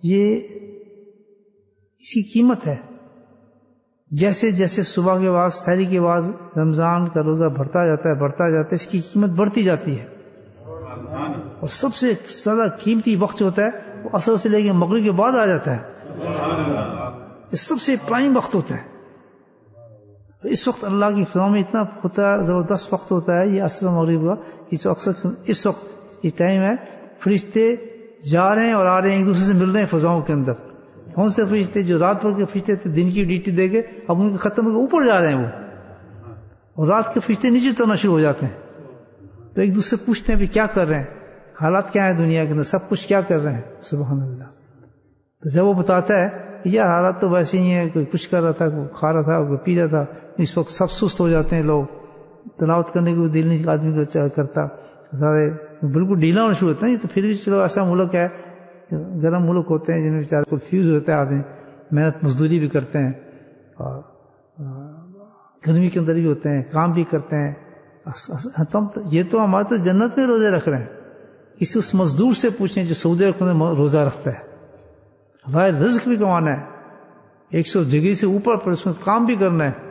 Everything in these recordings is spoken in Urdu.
یہ اس کی قیمت ہے. جیسے جیسے صبح کے بعد سحری کے بعد رمضان کا روزہ بڑھتا جاتا ہے اس کی قیمت بڑھتی جاتی ہے. اور سب سے زیادہ قیمتی وقت جو ہوتا ہے وہ عصر سے لے کے مغرب کے بعد آ جاتا ہے. یہ سب سے پرائم وقت ہوتا ہے. اس وقت اللہ کی فضا میں اتنا ہوتا ہے، زبردست وقت ہوتا ہے یہ عصر مغرب کا، کہ جو اکثر اس وقت یہ ٹائم ہے فرشتے جا رہے ہیں اور آ رہے ہیں، ایک دوسرے سے مل رہے ہیں فضاؤں کے اندر. کون سے فرشتے؟ جو رات بھر کے فرشتے تھے دن کی ڈیوٹی دے کے اب ان کے ختم ہو کے اوپر جا رہے ہیں وہ، اور رات کے فرشتے نیچے اترنا شروع ہو جاتے ہیں. تو ایک دوسرے سے پوچھتے ہیں بھی کیا کر رہے ہیں، حالات کیا ہے دنیا کے اندر، سب کچھ کیا کر رہے ہیں. سبحان اللہ. تو جب وہ بتاتا ہے یار حالات تو ویسے ہی ہیں، کوئی کچھ کر رہا تھا، کوئی کھا رہا تھا، کوئی پی رہا تھا، اس وقت سب سست ہو جاتے ہیں لوگ، تلاوت کرنے کو دل نہیں آدمی کو کرتا، سارے بالکل ڈھیلا ہونا شروع ہوتا ہے. تو پھر بھی چلو ایسا ملک ہے، گرم ملک ہوتے ہیں جن میں بیچارے کو فیوز ہوتا ہے، آدمی محنت مزدوری بھی کرتے ہیں اور گرمی کے اندر بھی ہوتے ہیں، کام بھی کرتے ہیں. یہ تو ہمارے تو جنت میں روزے رکھ رہے ہیں. کسی اس مزدور سے پوچھیں جو سعودی عرب میں روزہ رکھتا ہے، ہمارے رزق بھی کمانا ہے، 100 ڈگری سے اوپر پر اس میں کام بھی کرنا ہے،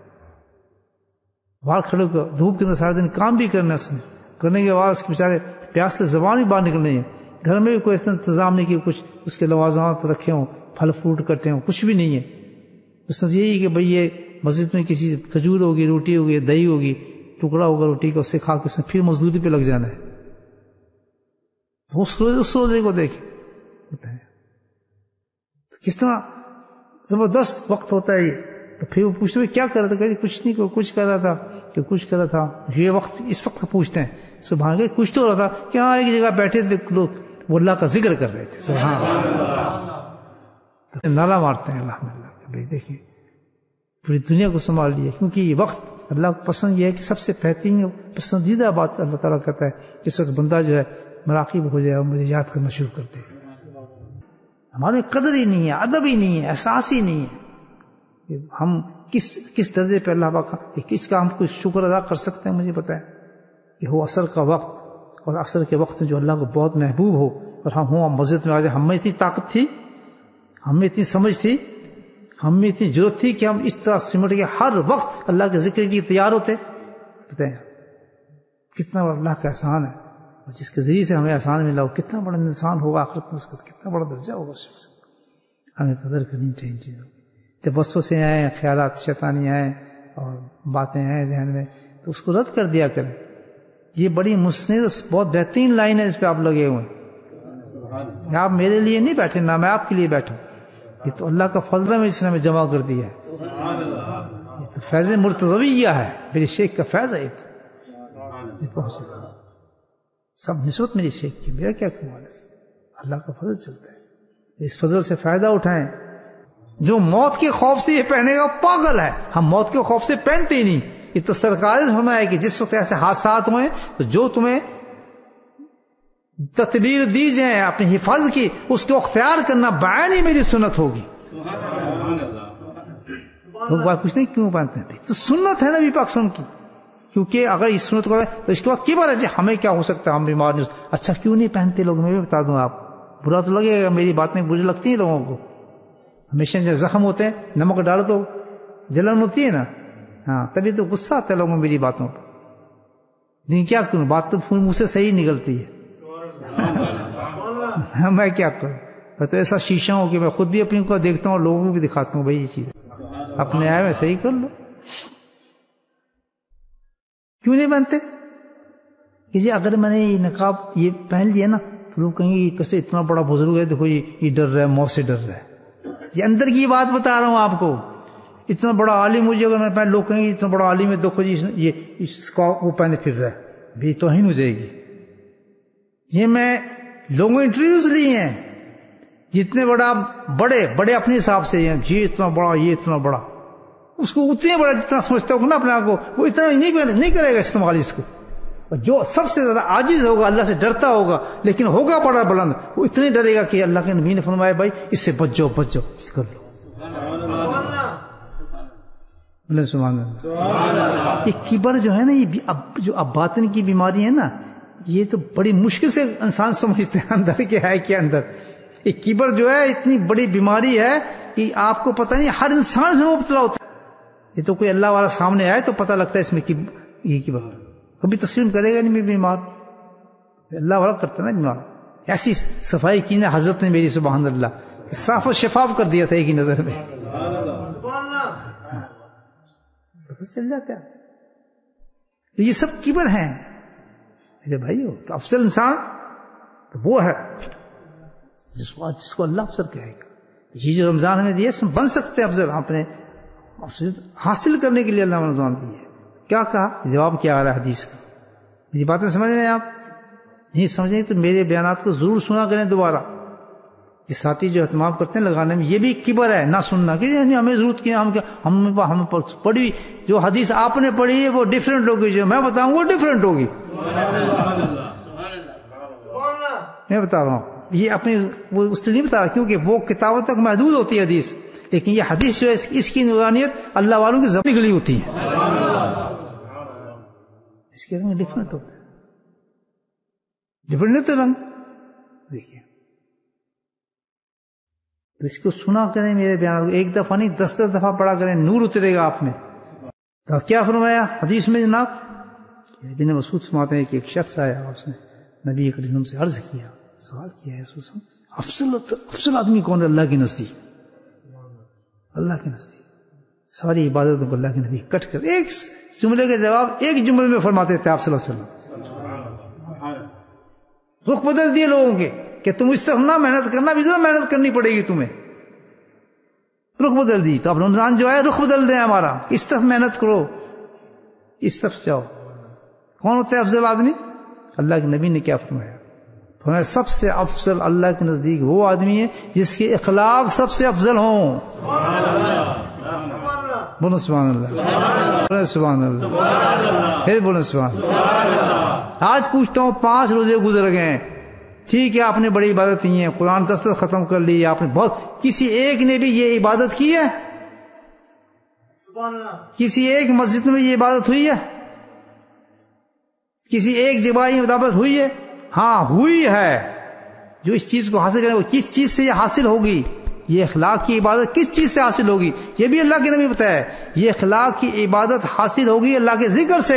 باہر کھڑے ہو دھوپ کے اندر سارے دن کام بھی کرنا ہے. اس نے کرنے کے بعد اس کے بیچارے پیاس سے زبان ہی باہر نکلنی ہے. گھر میں بھی کوئی ایسا انتظام نہیں کہ کچھ اس کے لوازمات رکھے ہوں، پھل فروٹ کٹے ہوں، کچھ بھی نہیں ہے. اس نے یہی کہ بھئی یہ مسجد میں کسی کھجور ہوگی، روٹی ہوگی، دہی ہوگی، ٹکڑا ہوگا روٹی کا، اسے کھا کے اس نے پھر مزدوری پہ لگ جانا ہے. اس روزے کو دیکھ کس طرح زبردست وقت ہوتا ہے یہ. تو پھر وہ پوچھتے ہیں کیا کر رہا تھا، کہ کچھ نہیں، کچھ کر رہا تھا، کہ کچھ کر رہا تھا. یہ وقت اس وقت پوچھتے ہیں. سبحان اللہ. کچھ تو ہو رہا تھا کہ ہاں ایک جگہ بیٹھے تھے لوگ، وہ اللہ کا ذکر کر رہے تھے. سبحان اللہ. نعرہ مارتے ہیں الحمدللہ. بھائی دیکھیے پوری دنیا کو سنبھال لیا، کیونکہ یہ وقت اللہ کو پسند یہ ہے کہ سب سے بہترین پسندیدہ بات اللہ تعالیٰ کہتا ہے اس وقت بندہ جو ہے مراقب ہو جائے اور مجھے یاد کرنا شروع کر دے. ہمارے قدر ہی نہیں ہے، ادب ہی نہیں ہے، احساس ہی نہیں ہے کہ ہم کس درجے پہ اللہ پاک کس کا ہم کو شکر ادا کر سکتے ہیں. مجھے پتا ہے کہ وہ عصر کا وقت، اور عصر کے وقت میں جو اللہ کو بہت محبوب ہو اور ہم ہوں مسجد میں آ جائیں. ہم میں اتنی طاقت تھی، ہم میں اتنی سمجھ تھی، ہم میں اتنی ضرورت تھی کہ ہم اس طرح سمٹ کے ہر وقت اللہ کے ذکر کے لیے تیار ہوتے. بتائیں کتنا بڑا اللہ کا احسان ہے، اور جس کے ذریعے سے ہمیں احسان ملا، وہ کتنا بڑا انسان ہوگا آخرت میں، اس کا کتنا بڑا درجہ ہوگا اس شخص. ہمیں قدر کرنی چاہیے چیزوں. جب وسوسے آئیں، خیالات شیطانی آئیں اور باتیں آئیں ذہن میں، تو اس کو رد کر دیا کریں. یہ بڑی مستند بہت بہترین لائن ہے، اس پہ آپ لگے ہوئے ہیں. آپ میرے لیے نہیں بیٹھے، نہ میں آپ کے لیے بیٹھوں. یہ تو اللہ کا فضل ہے، جس نے ہمیں جمع کر دیا ہے. یہ تو فیض مرتضویہ ہے، میرے شیخ کا فیض ہے. یہ تو سب نسبت میری شیخ کی، میرا کیا کمال ہے. اللہ کا فضل چلتا ہے، اس فضل سے فائدہ اٹھائیں. جو موت کے خوف سے یہ پہنے گا پاگل ہے. ہم موت کے خوف سے پہنتے ہی نہیں. یہ تو سرکار نے فرمایا کہ جس وقت ایسے حادثات ہوئے تو جو تمہیں تدبیر دی جائے اپنی حفاظت کی، اس کو اختیار کرنا بعین ہی میری سنت ہوگی. لوگ بات پوچھتے ہیں کیوں پہنتے ہیں؟ تو سنت ہے نبی پاک کی. کیونکہ اگر اس سنت کو تو اس کے بعد کی بات ہے جی ہمیں کیا ہو سکتا ہے، ہم بیمار نہیں. اچھا کیوں نہیں پہنتے لوگ؟ میں بھی بتا دوں. آپ برا تو لگے گا، میری باتیں بری لگتی ہیں لوگوں کو. ہمیشہ جب زخم ہوتے ہیں نمک ڈالو تو جلن ہوتی ہے نا، ہاں تبھی تو غصہ آتا ہے لوگوں میری باتوں پر. لیکن کیا کروں، بات تو منہ سے صحیح نکلتی ہے. میں کیا کروں؟ تو ایسا شیشہ ہو کہ میں خود بھی اپنی کو دیکھتا ہوں اور لوگوں کو بھی دکھاتا ہوں بھائی یہ چیز اپنے آئے میں صحیح کر لو. کیوں نہیں بنتے کہ جی اگر میں نے یہ نقاب یہ پہن لیا نا تو لوگ کہیں گے کیسے اتنا بڑا بزرگ ہے، دیکھو یہ ڈر رہا ہے، موت سے ڈر رہا ہے. یہ اندر کی بات بتا رہا ہوں آپ کو. اتنا بڑا عالم مجھے اگر میں پہن، لوگ کہیں گے اتنا بڑا عالم ہے، دیکھو جی یہ اس کا وہ پہنے پھر رہا ہے، بھی توہین ہو جائے گی. یہ میں لوگوں انٹرویوز لیے ہیں جتنے بڑے اپنے حساب سے ہیں، یہ اتنا بڑا، یہ اتنا بڑا. اس کو اتنے بڑا جتنا سمجھتا ہوگا نا اپنے آپ کو، وہ اتنا نہیں کرے گا استعمال اس کو. جو سب سے زیادہ عاجز ہوگا، اللہ سے ڈرتا ہوگا لیکن ہوگا بڑا بلند، وہ اتنے ڈرے گا کہ اللہ کے نبی نے فرمایا بھائی اس سے بچ جاؤ اس کر لو. سبحان اللہ. یہ کبر جو ہے نا، یہ جو اب باطن کی بیماری ہے نا، یہ تو بڑی مشکل سے انسان سمجھتے ہیں اندر کے ہے کہ اندر یہ کبر جو ہے اتنی بڑی بیماری ہے کہ آپ کو پتہ نہیں، ہر انسان میں مبتلا ہوتا ہے. یہ تو کوئی اللہ والا سامنے آئے تو پتہ لگتا ہے اس میں یہ کبر. کبھی تسلیم کرے گا نہیں میں بیمار، اللہ والا کرتا نا بیمار. ایسی صفائی کی نا حضرت نے میری، سبحان اللہ، صاف و شفاف کر دیا تھا ایک ہی نظر میں. پتہ چل جاتا ہے. یہ سب کبر ہیں میرے بھائیو. تو افضل انسان تو وہ ہے جس کو اللہ افضل کہے گا. یہ جو رمضان ہمیں دیا اس میں بن سکتے ہیں افضل. آپ نے افضل حاصل کرنے کے لیے اللہ نے رمضان دی ہے. کیا کہا؟ جواب کیا آ رہا ہے حدیث کا. میری باتیں سمجھ رہے ہیں آپ؟ نہیں سمجھیں تو میرے بیانات کو ضرور سنا کریں دوبارہ. یہ ساتھی جو اہتمام کرتے ہیں لگانے میں، یہ بھی کبر ہے نہ سننا کہ ہمیں ضرورت کی، ہم پڑھی جو حدیث آپ نے پڑھی ہے وہ ڈیفرنٹ ہوگی، جو میں بتاؤں وہ ڈیفرنٹ ہوگی. میں بتا رہا ہوں یہ اپنی وہ اس لیے نہیں بتا رہا کیونکہ وہ کتابوں تک محدود ہوتی ہے حدیث، لیکن یہ حدیث جو ہے اس کی نورانیت اللہ والوں کی زبان نکلی ہوتی ہے. اس کے رنگ ڈیفرنٹ ہوتا ہے، ڈیفرنٹ نہیں تو رنگ. دیکھیے تو اس کو سنا کریں میرے بیان کو، ایک دفعہ نہیں 10 دفعہ پڑھا کریں، نور اترے گا آپ میں. تو کیا فرمایا حدیث میں جناب؟ ابن مسعود فرماتے ہیں کہ ایک شخص آیا، اس نے نبی کریم صلی اللہ علیہ وسلم سے عرض کیا، سوال کیا ہے افضل آدمی کون ہے اللہ کے نزدیک؟ اللہ کے نزدیک ساری عبادتوں کو اللہ کے نبی کٹ کر ایک جملے کے جواب ایک جملے میں فرماتے تھے آپ صلی اللہ علیہ وسلم. رخ بدل دیے لوگوں کے کہ تم اس طرف نہ محنت کرنا، بھی ذرا محنت کرنی پڑے گی تمہیں. رخ بدل دی. تو اب رمضان جو ہے رخ بدل دیں ہمارا، اس طرف محنت کرو، اس طرف جاؤ. کون ہوتا ہے افضل آدمی؟ اللہ کے نبی نے کیا فرمایا؟ فرمایا سب سے افضل اللہ کے نزدیک وہ آدمی ہے جس کے اخلاق سب سے افضل ہوں. بولو سبحان اللہ، بولو سبحان اللہ، پھر بولو سبحان اللہ. آج پوچھتا ہوں 5 روزے گزر گئے ہیں، ٹھیک ہے آپ نے بڑی عبادت کی ہے، قرآن 10 ختم کر لی آپ نے، بہت، کسی ایک نے بھی یہ عبادت کی ہے؟ کسی ایک مسجد میں یہ عبادت ہوئی ہے؟ کسی ایک جگہ یہ عبادت ہوئی ہے؟ ہاں ہوئی ہے. جو اس چیز کو حاصل کرے وہ کس چیز سے یہ حاصل ہوگی؟ یہ اخلاق کی عبادت کس چیز سے حاصل ہوگی؟ یہ بھی اللہ کے نبی بتایا ہے. یہ اخلاق کی عبادت حاصل ہوگی اللہ کے ذکر سے.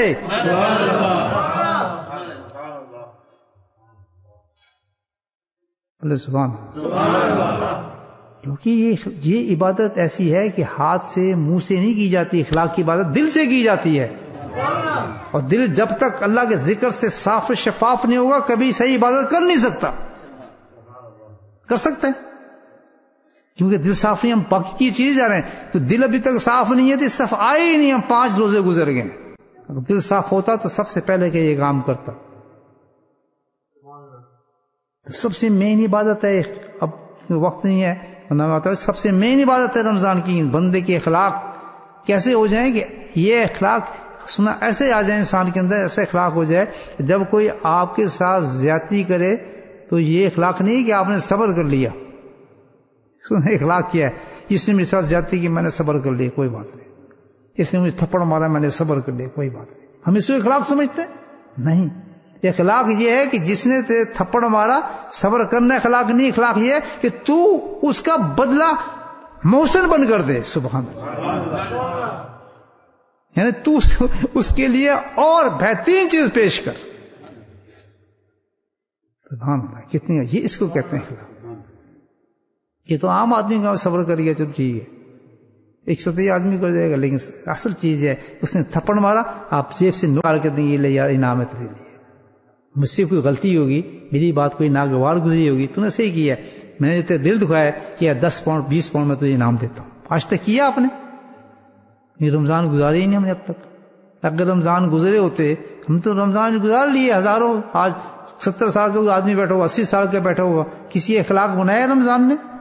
سبحان اللہ. کیونکہ یہ عبادت ایسی ہے کہ ہاتھ سے منہ سے نہیں کی جاتی. اخلاق کی عبادت دل سے کی جاتی ہے، اور دل جب تک اللہ کے ذکر سے صاف شفاف نہیں ہوگا کبھی صحیح عبادت کر نہیں سکتا. کر سکتے ہیں کیونکہ دل صاف نہیں. ہم باقی کی چیز جا رہے ہیں تو دل ابھی تک صاف نہیں ہے تو صف آئے ہی نہیں. ہم 5 روزے گزر گئے. اگر دل صاف ہوتا تو سب سے پہلے کہ یہ کام کرتا. تو سب سے مین عبادت ہے، اب وقت نہیں ہے، سب سے مین عبادت ہے رمضان کی بندے کے اخلاق کیسے ہو جائیں کہ یہ اخلاق سنا ایسے آ جائیں انسان کے اندر، ایسے اخلاق ہو جائے جب کوئی آپ کے ساتھ زیادتی کرے تو یہ اخلاق نہیں کہ آپ نے صبر کر لیا. اخلاق کیا ہے؟ اس نے میرے ساتھ زیادتی کی، میں نے صبر کر لیا، کوئی بات نہیں. اس نے مجھے تھپڑ مارا، میں نے صبر کر لیا، کوئی بات نہیں. ہم اس کو اخلاق سمجھتے نہیں. اخلاق یہ ہے کہ جس نے تھپڑ مارا صبر کرنا اخلاق نہیں. اخلاق یہ ہے کہ تو اس کا بدلہ محسن بن کر دے. سبحان اللہ. یعنی تو اس کے لیے اور بہترین چیز پیش کر. سبحان اللہ. کتنی یہ اس کو کہتے ہیں اخلاق. یہ تو عام آدمی کا صبر کر گیا چل ٹھیک ہے، ایک سطحی آدمی کر جائے گا، لیکن اصل چیز ہے اس نے تھپڑ مارا، آپ جیب سے نکال کے دیں گے، لے یار انعام ہے تیرے لیے. مجھ سے کوئی غلطی ہوگی، میری بات کوئی ناگوار گزری ہوگی، تو نے صحیح کیا، میں نے تیرے دل دکھایا کہ 10 پاؤنڈ 20 پاؤنڈ میں تجھے انعام دیتا ہوں. آج تک کیا آپ نے؟ یہ رمضان گزارے ہی نہیں ہم نے اب تک. اگر رمضان گزرے ہوتے، ہم تو رمضان گزار لیے ہزاروں. آج 70 سال کا آدمی بیٹھا ہوا، 80 سال کا بیٹھا ہوا، کسی اخلاق بنایا رمضان نے؟